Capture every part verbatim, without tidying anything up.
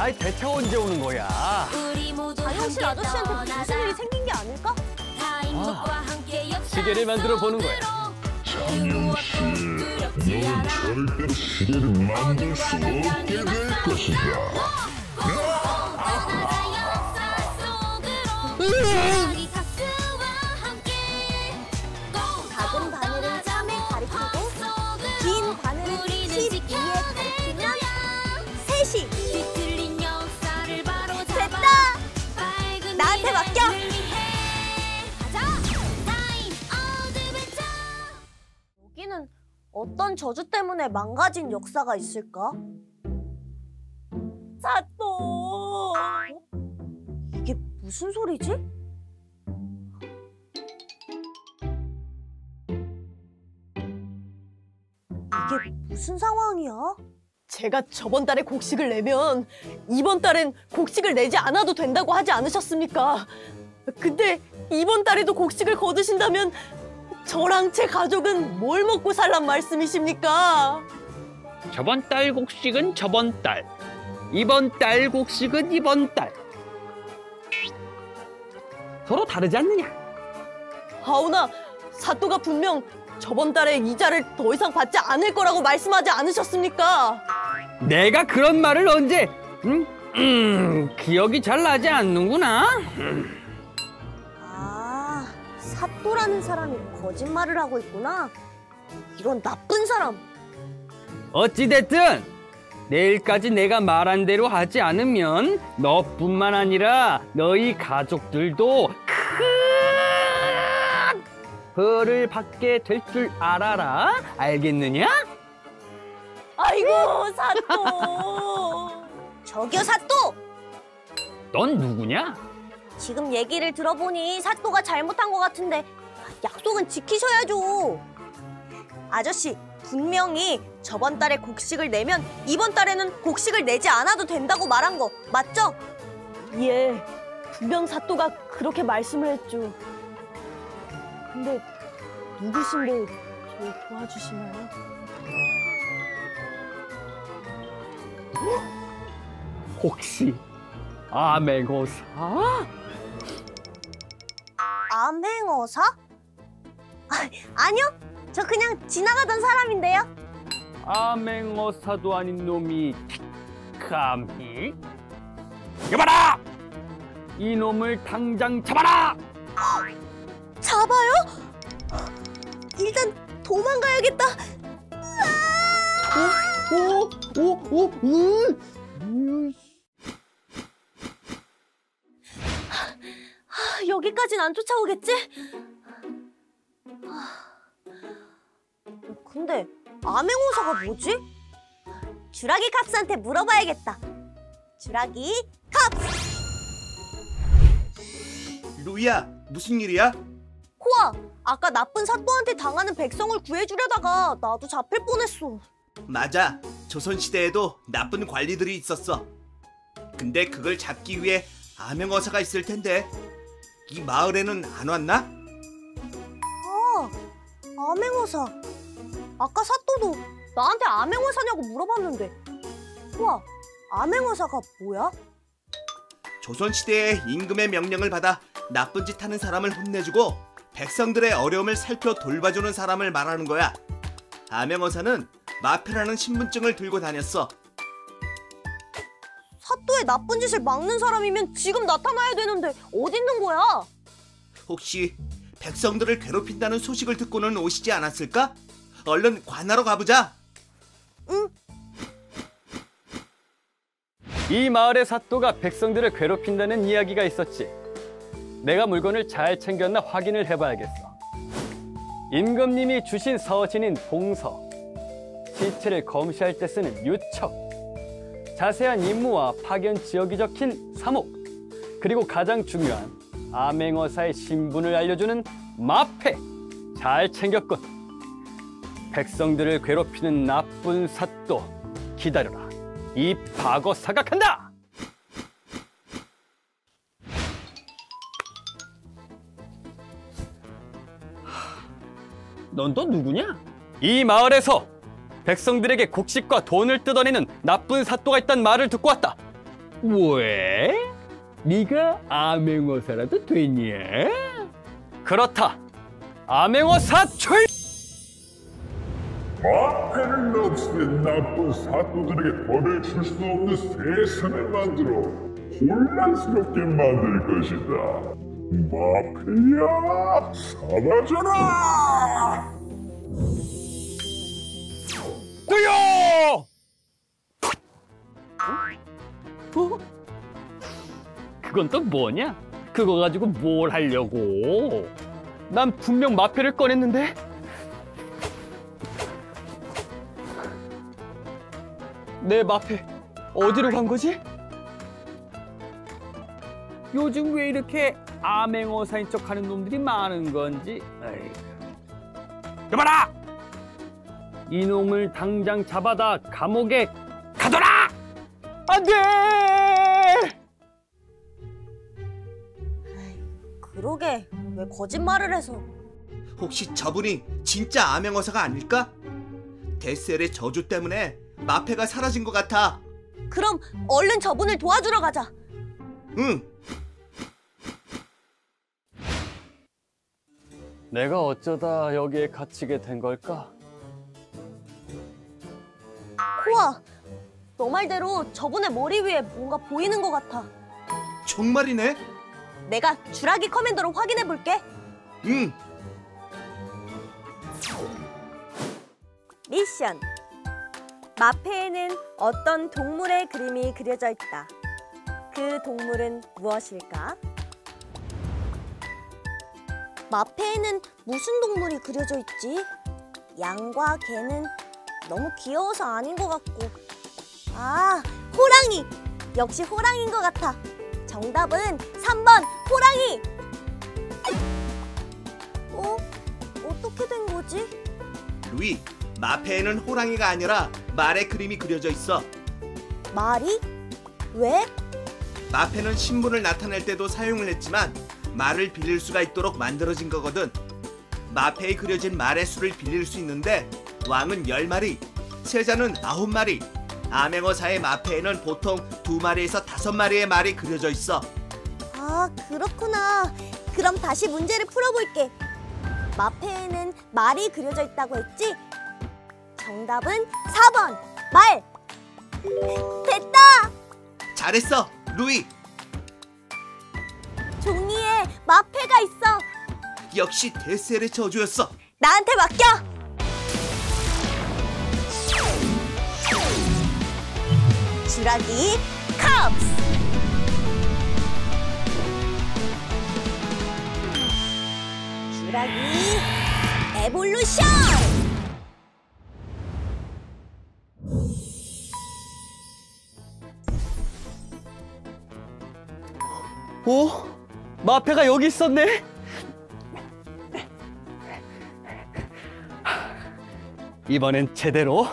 아이, 대체 언제 오는 거야? 다영실 아저씨한테 무슨 일이 생긴 게 아닐까? 아, 시계를 만들어 보는 거야. 장영씨, 넌 절대로 시계를 만들 수 없게 될 것이다. 작은 바늘은 삼에 가리키고 긴 바늘은 십이에 가리키면 셋이. 됐다! 나한테 맡겨! 여기는 어떤 저주 때문에 망가진 역사가 있을까? 사또! 이게 무슨 소리지? 이게 무슨 상황이야? 제가 저번 달에 곡식을 내면 이번 달엔 곡식을 내지 않아도 된다고 하지 않으셨습니까? 근데 이번 달에도 곡식을 거두신다면 저랑 제 가족은 뭘 먹고 살란 말씀이십니까? 저번 달 곡식은 저번 달, 이번 달 곡식은 이번 달. 서로 다르지 않느냐? 하오나, 사또가 분명 저번 달에 이자를 더 이상 받지 않을 거라고 말씀하지 않으셨습니까? 내가 그런 말을 언제? 음, 음 기억이 잘 나지 않는구나. 아, 사또라는 사람이 거짓말을 하고 있구나. 이런 나쁜 사람. 어찌됐든 내일까지 내가 말한 대로 하지 않으면 너뿐만 아니라 너희 가족들도 큰 벌을 받게 될 줄 알아라. 알겠느냐? 아이고, 사또. 저기요, 사또! 넌 누구냐? 지금 얘기를 들어보니 사또가 잘못한 것 같은데 약속은 지키셔야죠. 아저씨, 분명히 저번 달에 곡식을 내면 이번 달에는 곡식을 내지 않아도 된다고 말한 거 맞죠? 예, 분명 사또가 그렇게 말씀을 했죠. 근데 누구신데 저를 도와주시나요? 혹시 암행어사? 암행어사? 아, 아니요, 저 그냥 지나가던 사람인데요. 암행어사도 아닌 놈이 감히? 여봐라! 이놈을 당장 잡아라! 잡아요? 일단 도망가야겠다. 오, 오, 오, 음. 음. 하, 여기까진 안 쫓아오겠지? 하, 근데 암행어사가 뭐지? 주라기 캅스한테 물어봐야겠다. 주라기 캅스! 루이야, 무슨 일이야? 코아, 아까 나쁜 사또한테 당하는 백성을 구해주려다가 나도 잡힐 뻔했어. 맞아, 조선시대에도 나쁜 관리들이 있었어. 근데 그걸 잡기 위해 암행어사가 있을 텐데 이 마을에는 안 왔나? 아, 암행어사. 아까 사또도 나한테 암행어사냐고 물어봤는데. 코아, 암행어사가 뭐야? 조선시대에 임금의 명령을 받아 나쁜 짓 하는 사람을 혼내주고 백성들의 어려움을 살펴 돌봐주는 사람을 말하는 거야. 암행어사는 마패라는 신분증을 들고 다녔어. 사또의 나쁜 짓을 막는 사람이면 지금 나타나야 되는데 어디 있는 거야? 혹시 백성들을 괴롭힌다는 소식을 듣고는 오시지 않았을까? 얼른 관하러 가보자. 응. 이 마을의 사또가 백성들을 괴롭힌다는 이야기가 있었지. 내가 물건을 잘 챙겼나 확인을 해봐야겠어. 임금님이 주신 서신인 봉서, 시체를 검시할 때 쓰는 유척, 자세한 임무와 파견 지역이 적힌 사목, 그리고 가장 중요한 암행어사의 신분을 알려주는 마패, 잘 챙겼군. 백성들을 괴롭히는 나쁜 사또, 기다려라. 이 박어 사각한다! 넌 또 누구냐? 이 마을에서 백성들에게 곡식과 돈을 뜯어내는 나쁜 사또가 있다는 말을 듣고 왔다. 왜? 네가 암행어사라도 됐냐? 그렇다. 암행어사 출! 마패를 없앤 나쁜 사또들에게 벌을 줄 수 없는 세상을 만들어 혼란스럽게 만들 것이다. 마패야, 사라져라! 또요! 어? 그건 또 뭐냐? 그거 가지고 뭘 하려고? 난 분명 마패를 꺼냈는데? 내 마패 어디로 간 거지? 요즘 왜 이렇게 암행어사인 척하는 놈들이 많은 건지. 아이고. 그만아! 이놈을 당장 잡아다 감옥에 가둬라! 안 돼! 그러게, 왜 거짓말을 해서. 혹시 저분이 진짜 암행어사가 아닐까? 데스엘의 저주 때문에 마패가 사라진 것 같아. 그럼 얼른 저분을 도와주러 가자. 응. 내가 어쩌다 여기에 갇히게 된 걸까? 코아, 너 말대로 저분의 머리 위에 뭔가 보이는 것 같아. 정말이네? 내가 주라기 커맨더로 확인해 볼게. 응. 미션. 마패에는 어떤 동물의 그림이 그려져 있다. 그 동물은 무엇일까? 마패에는 무슨 동물이 그려져 있지? 양과 개는 너무 귀여워서 아닌 것 같고. 아, 호랑이! 역시 호랑이인 것 같아. 정답은 삼 번 호랑이! 어? 어떻게 된 거지? 루이, 마패에는 호랑이가 아니라 말의 그림이 그려져 있어. 말이? 왜? 마패는 신분을 나타낼 때도 사용을 했지만 말을 빌릴 수가 있도록 만들어진 거거든. 마패에 그려진 말의 수를 빌릴 수 있는데 왕은 열 마리, 세자는 아홉 마리, 암행어사의 마패에는 보통 두 마리에서 다섯 마리의 말이 그려져 있어. 아, 그렇구나. 그럼 다시 문제를 풀어볼게. 마패에는 말이 그려져 있다고 했지? 정답은 사 번 말! 됐다! 잘했어, 루이. 종이에 마패가 있어. 역시 데스엘의 저주였어. 나한테 맡겨! 주라기 컵스! 주라기 에볼루션! 오? 마패가 여기 있었네? 이번엔 제대로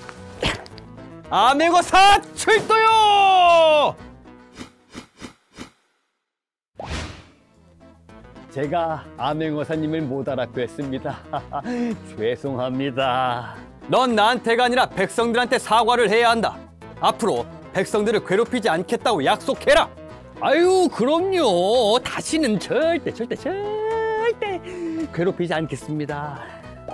암행어사 출동요! 제가 암행어사님을 못 알아뵀습니다. 죄송합니다. 넌 나한테가 아니라 백성들한테 사과를 해야 한다. 앞으로 백성들을 괴롭히지 않겠다고 약속해라. 아유, 그럼요. 다시는 절대, 절대, 절대 괴롭히지 않겠습니다.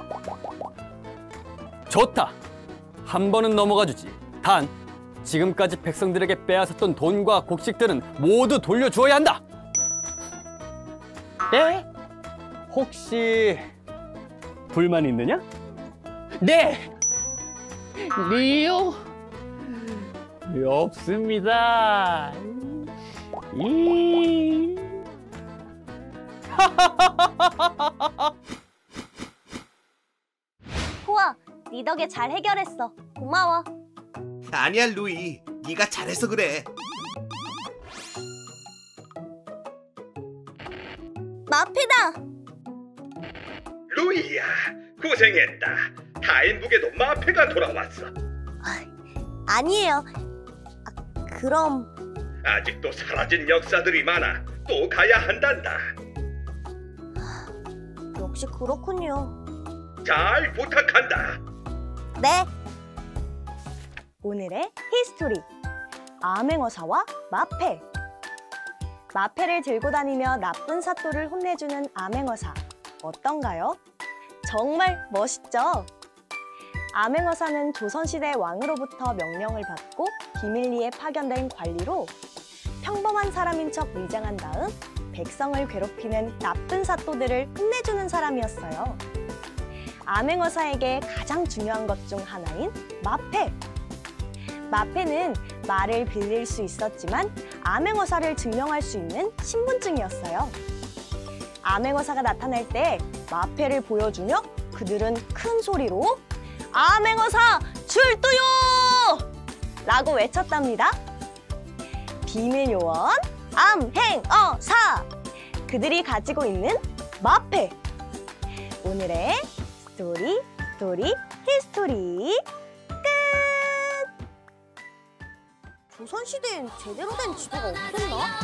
좋다. 한 번은 넘어가주지. 단, 지금까지 백성들에게 빼앗았던 돈과 곡식들은 모두 돌려주어야 한다. 네? 혹시 불만 있느냐? 네! 리오? 없습니다. 이... 코아, 네 덕에 잘 해결했어. 고마워. 아니야, 루이. 네가 잘해서 그래. 마패다! 루이야, 고생했다. 타인북에도 마패가 돌아왔어. 아니에요. 아, 그럼 아직도 사라진 역사들이 많아. 또 가야 한단다. 역시 그렇군요. 잘 부탁한다. 네. 오늘의 히스토리. 암행어사와 마패. 마패를 들고 다니며 나쁜 사또를 혼내주는 암행어사. 어떤가요? 정말 멋있죠? 암행어사는 조선시대 왕으로부터 명령을 받고 비밀리에 파견된 관리로 평범한 사람인 척 위장한 다음 백성을 괴롭히는 나쁜 사또들을 혼내주는 사람이었어요. 암행어사에게 가장 중요한 것 중 하나인 마패. 마패는 말을 빌릴 수 있었지만 암행어사를 증명할 수 있는 신분증이었어요. 암행어사가 나타날 때 마패를 보여주며 그들은 큰 소리로 암행어사 출두요! 라고 외쳤답니다. 비밀 요원 암행어사! 그들이 가지고 있는 마패! 오늘의 스토리, 스토리, 히스토리 끝! 조선시대엔 제대로 된 지도가 없었나?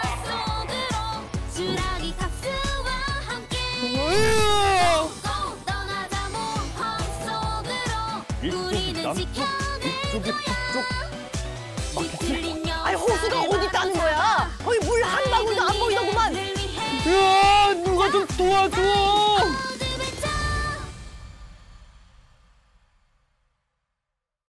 이쪽이 남쪽, 이쪽이 북쪽. 맞겠지? 아니 호수가 어디 있다는 거야? 거기 물 한 방울도 안 보이더구만. 야, 누가 좀 도와줘.